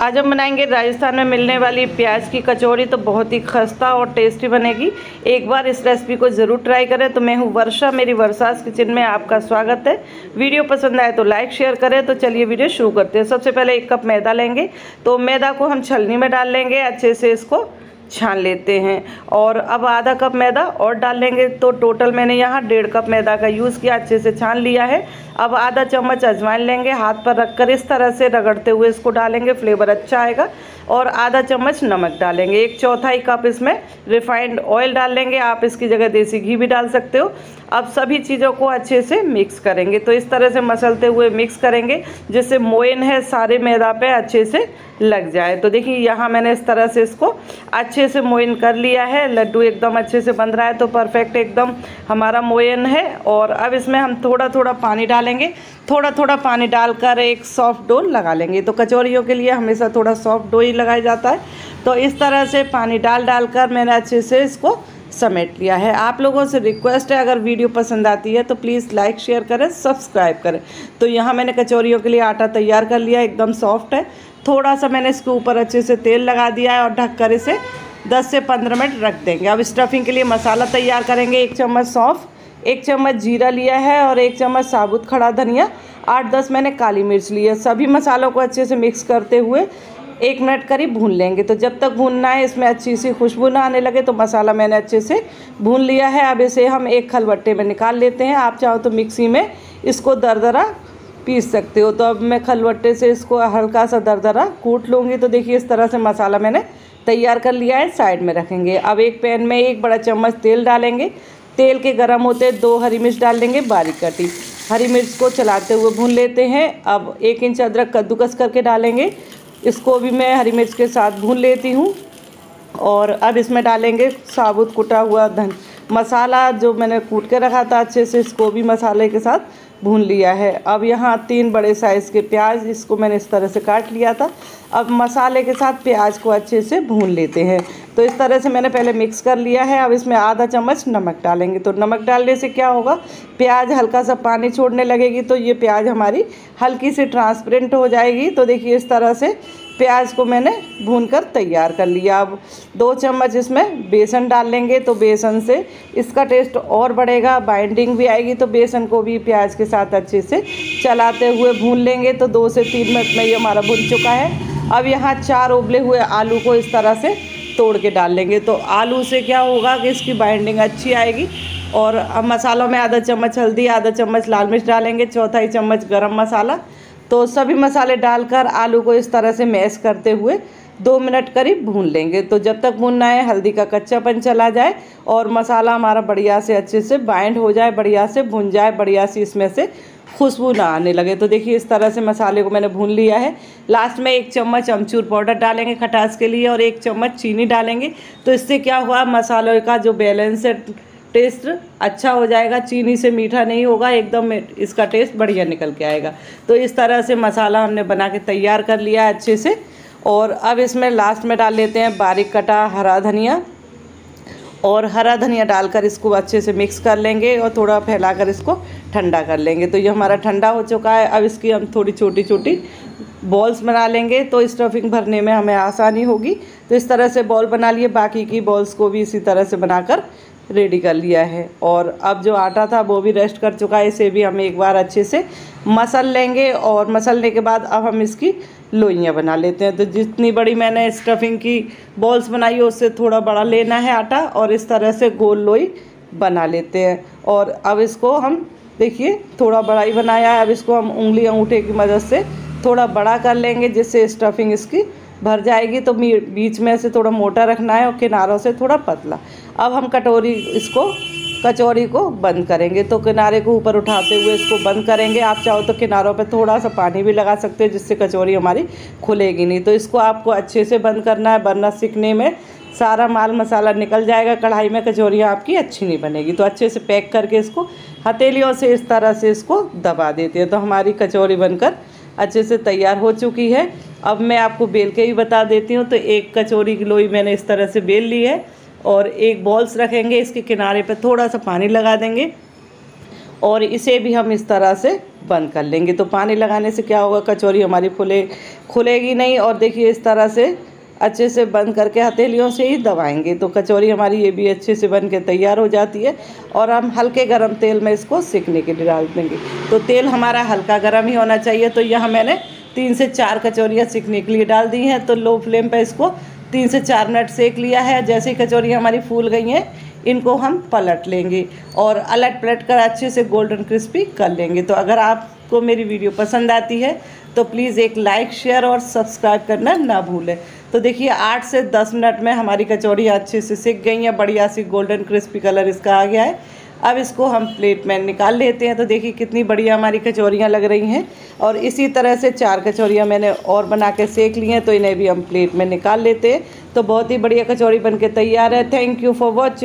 आज हम बनाएंगे राजस्थान में मिलने वाली प्याज की कचौरी। तो बहुत ही खस्ता और टेस्टी बनेगी। एक बार इस रेसिपी को ज़रूर ट्राई करें। तो मैं हूँ वर्षा, मेरी वर्षास किचन में आपका स्वागत है। वीडियो पसंद आए तो लाइक शेयर करें। तो चलिए वीडियो शुरू करते हैं। सबसे पहले 1 कप मैदा लेंगे। तो मैदा को हम छलनी में डाल लेंगे, अच्छे से इसको छान लेते हैं। और अब आधा कप मैदा और डाल लेंगे। तो टोटल मैंने यहाँ 1.5 कप मैदा का यूज़ किया, अच्छे से छान लिया है। अब आधा चम्मच अजवाइन लेंगे, हाथ पर रखकर इस तरह से रगड़ते हुए इसको डालेंगे, फ्लेवर अच्छा आएगा। और आधा चम्मच नमक डालेंगे। 1/4 कप इसमें रिफाइंड ऑयल डाल लेंगे, आप इसकी जगह देसी घी भी डाल सकते हो। अब सभी चीज़ों को अच्छे से मिक्स करेंगे। तो इस तरह से मसलते हुए मिक्स करेंगे जिससे मोयन है सारे मैदा पे अच्छे से लग जाए। तो देखिए यहाँ मैंने इस तरह से इसको अच्छे से मोयन कर लिया है। लड्डू एकदम अच्छे से बन रहा है, तो परफेक्ट एकदम हमारा मोयन है। और अब इसमें हम थोड़ा थोड़ा पानी डालेंगे। थोड़ा थोड़ा पानी डालकर एक सॉफ्ट डो लगा लेंगे। तो कचौरियों के लिए हमेशा थोड़ा सॉफ्ट डो ही लगाया जाता है। तो इस तरह से पानी डालकर मैंने अच्छे से इसको समेट लिया है। आप लोगों से रिक्वेस्ट है, अगर वीडियो पसंद आती है तो प्लीज़ लाइक शेयर करें, सब्सक्राइब करें। तो यहाँ मैंने कचौरियों के लिए आटा तैयार कर लिया, एकदम सॉफ्ट है। थोड़ा सा मैंने इसके ऊपर अच्छे से तेल लगा दिया है और ढककर इसे 10 से 15 मिनट रख देंगे। अब स्टफिंग के लिए मसाला तैयार करेंगे। 1 चम्मच सौंफ, 1 चम्मच जीरा लिया है और 1 चम्मच साबुत खड़ा धनिया, 8-10 मैंने काली मिर्च ली है। सभी मसालों को अच्छे से मिक्स करते हुए 1 मिनट करीब भून लेंगे। तो जब तक भूनना है इसमें अच्छी सी खुशबू ना आने लगे। तो मसाला मैंने अच्छे से भून लिया है। अब इसे हम एक खलबट्टे में निकाल लेते हैं। आप चाहो तो मिक्सी में इसको दरदरा पीस सकते हो। तो अब मैं खलबट्टे से इसको हल्का सा दरदरा कूट लूँगी। तो देखिए इस तरह से मसाला मैंने तैयार कर लिया है, साइड में रखेंगे। अब एक पैन में 1 बड़ा चम्मच तेल डालेंगे। तेल के गर्म होते 2 हरी मिर्च डाल देंगे, बारीक कटी। हरी मिर्च को चलाते हुए भून लेते हैं। अब 1 इंच अदरक कद्दूकस करके डालेंगे, इसको भी मैं हरी मिर्च के साथ भून लेती हूँ। और अब इसमें डालेंगे साबुत कुटा हुआ मसाला जो मैंने कूट के रखा था, अच्छे से इसको भी मसाले के साथ भून लिया है। अब यहाँ 3 बड़े साइज़ के प्याज, इसको मैंने इस तरह से काट लिया था। अब मसाले के साथ प्याज को अच्छे से भून लेते हैं। तो इस तरह से मैंने पहले मिक्स कर लिया है। अब इसमें आधा चम्मच नमक डालेंगे। तो नमक डालने से क्या होगा, प्याज हल्का सा पानी छोड़ने लगेगी, तो ये प्याज हमारी हल्की सी ट्रांसपेरेंट हो जाएगी। तो देखिए इस तरह से प्याज को मैंने भूनकर तैयार कर लिया। अब 2 चम्मच इसमें बेसन डाल लेंगे। तो बेसन से इसका टेस्ट और बढ़ेगा, बाइंडिंग भी आएगी। तो बेसन को भी प्याज के साथ अच्छे से चलाते हुए भून लेंगे। तो 2 से 3 मिनट में ये हमारा भुन चुका है। अब यहाँ 4 उबले हुए आलू को इस तरह से तोड़ के डाल लेंगे। तो आलू से क्या होगा कि इसकी बाइंडिंग अच्छी आएगी। और अब मसालों में आधा चम्मच हल्दी, आधा चम्मच लाल मिर्च डालेंगे, 1/4 चम्मच गरम मसाला। तो सभी मसाले डालकर आलू को इस तरह से मैश करते हुए 2 मिनट करीब भून लेंगे। तो जब तक भूनना है हल्दी का कच्चापन चला जाए और मसाला हमारा बढ़िया से अच्छे से बाइंड हो जाए, बढ़िया से भुन जाए, बढ़िया सी इसमें से खुशबू ना आने लगे। तो देखिए इस तरह से मसाले को मैंने भून लिया है। लास्ट में 1 चम्मच अमचूर पाउडर डालेंगे खटास के लिए और 1 चम्मच चीनी डालेंगे। तो इससे क्या हुआ, मसालों का जो बैलेंस है टेस्ट अच्छा हो जाएगा। चीनी से मीठा नहीं होगा, एकदम इसका टेस्ट बढ़िया निकल के आएगा। तो इस तरह से मसाला हमने बना के तैयार कर लिया है अच्छे से। और अब इसमें लास्ट में डाल लेते हैं बारीक कटा हरा धनिया। और हरा धनिया डालकर इसको अच्छे से मिक्स कर लेंगे और थोड़ा फैलाकर इसको ठंडा कर लेंगे। तो ये हमारा ठंडा हो चुका है। अब इसकी हम थोड़ी छोटी छोटी बॉल्स बना लेंगे, तो स्टफिंग भरने में हमें आसानी होगी। तो इस तरह से बॉल बना लिए, बाकी की बॉल्स को भी इसी तरह से बनाकर रेडी कर लिया है। और अब जो आटा था वो भी रेस्ट कर चुका है, इसे भी हम एक बार अच्छे से मसल लेंगे। और मसलने के बाद अब हम इसकी लोइयाँ बना लेते हैं। तो जितनी बड़ी मैंने स्टफिंग की बॉल्स बनाई है उससे थोड़ा बड़ा लेना है आटा और इस तरह से गोल लोई बना लेते हैं। और अब इसको हम देखिए थोड़ा बड़ा ही बनाया है। अब इसको हम उंगली अंगूठे की मदद से थोड़ा बड़ा कर लेंगे जिससे स्टफिंग इसकी भर जाएगी। तो बीच में से थोड़ा मोटा रखना है और किनारों से थोड़ा पतला। अब हम कचौरी को बंद करेंगे। तो किनारे को ऊपर उठाते हुए इसको बंद करेंगे। आप चाहो तो किनारों पे थोड़ा सा पानी भी लगा सकते हैं जिससे कचौरी हमारी खुलेगी नहीं। तो इसको आपको अच्छे से बंद करना है, वरना सिकने में सारा माल मसाला निकल जाएगा कढ़ाई में, कचौरियाँ आपकी अच्छी नहीं बनेगी। तो अच्छे से पैक करके इसको हथेलियों से इस तरह से इसको दबा देते हैं। तो हमारी कचौरी बनकर अच्छे से तैयार हो चुकी है। अब मैं आपको बेल के ही बता देती हूँ। तो 1 कचौरी की लोई मैंने इस तरह से बेल ली है और 1 बॉल्स रखेंगे, इसके किनारे पे थोड़ा सा पानी लगा देंगे और इसे भी हम इस तरह से बंद कर लेंगे। तो पानी लगाने से क्या होगा, कचौरी हमारी खुलेगी नहीं। और देखिए इस तरह से अच्छे से बंद करके हथेलियों से ही दबाएंगे तो कचौरी हमारी ये भी अच्छे से बन के तैयार हो जाती है। और हम हल्के गरम तेल में इसको सेकने के लिए डाल देंगे। तो तेल हमारा हल्का गरम ही होना चाहिए। तो यहाँ मैंने 3 से 4 कचौरियाँ सेकने के लिए डाल दी हैं। तो लो फ्लेम पे इसको 3 से 4 मिनट सेक लिया है। जैसे ही कचौरियाँ हमारी फूल गई हैं, इनको हम पलट लेंगे और अलट पलट कर अच्छे से गोल्डन क्रिस्पी कर लेंगे। तो अगर आपको मेरी वीडियो पसंद आती है तो प्लीज़ एक लाइक, शेयर और सब्सक्राइब करना ना भूलें। तो देखिए 8 से 10 मिनट में हमारी कचौड़ी अच्छे से सिक गई हैं, बढ़िया सी गोल्डन क्रिस्पी कलर इसका आ गया है। अब इसको हम प्लेट में निकाल लेते हैं। तो देखिए कितनी बढ़िया हमारी कचौरियाँ लग रही हैं। और इसी तरह से 4 कचौरियाँ मैंने और बना के सेक ली हैं। तो इन्हें भी हम प्लेट में निकाल लेते हैं। तो बहुत ही बढ़िया कचौड़ी बन के तैयार है। Thank you for watching.